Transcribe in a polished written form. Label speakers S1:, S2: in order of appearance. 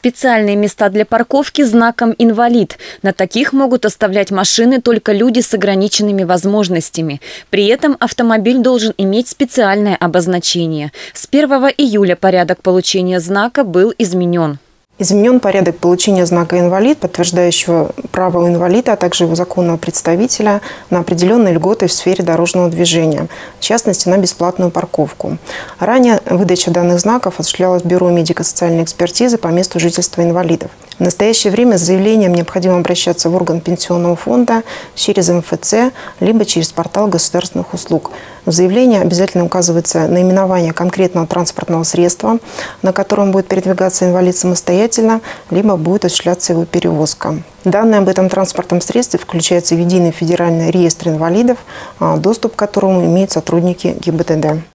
S1: Специальные места для парковки знаком «Инвалид». На таких могут оставлять машины только люди с ограниченными возможностями. При этом автомобиль должен иметь специальное обозначение. С 1 июля порядок получения знака был изменен.
S2: Изменен порядок получения знака «Инвалид», подтверждающего право инвалида, а также его законного представителя на определенные льготы в сфере дорожного движения, в частности, на бесплатную парковку. Ранее выдача данных знаков осуществлялась Бюро медико-социальной экспертизы по месту жительства инвалидов. В настоящее время с заявлением необходимо обращаться в орган пенсионного фонда через МФЦ, либо через портал государственных услуг. В заявлении обязательно указывается наименование конкретного транспортного средства, на котором будет передвигаться инвалид самостоятельно, либо будет осуществляться его перевозка. Данные об этом транспортном средстве включаются в единый федеральный реестр инвалидов, доступ к которому имеют сотрудники ГИБДД.